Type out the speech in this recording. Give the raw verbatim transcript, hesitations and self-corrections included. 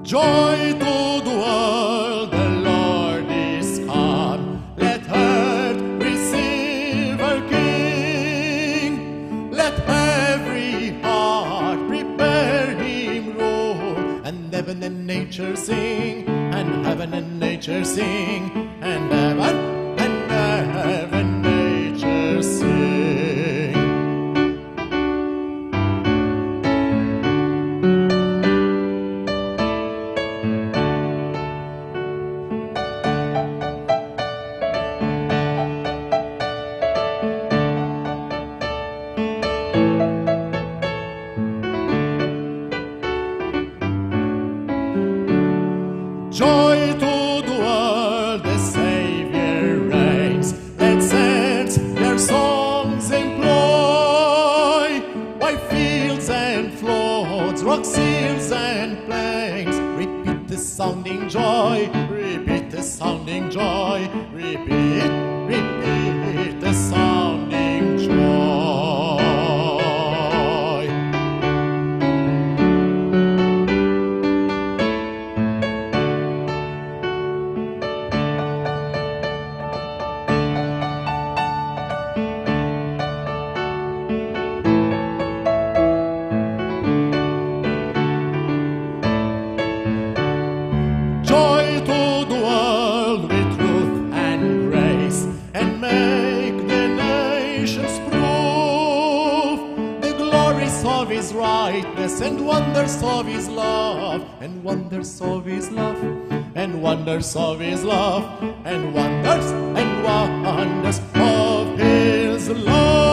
Joy to the world, the Lord is come. Let earth receive her King. Let every heart prepare him room. And heaven and nature sing, and heaven and nature sing, and heaven and heaven nature sing. Joy to the world, the Savior reigns. Let saints their songs employ, by fields and floods, rocks, hills and plains. Repeat the sounding joy, repeat the sounding joy, repeat, repeat the sounding joy. Joy to the world with truth and grace, and make the nations prove the glories of his rightness, and wonders of his love, and wonders of his love, and wonders of his love, and wonders and wonders of his love.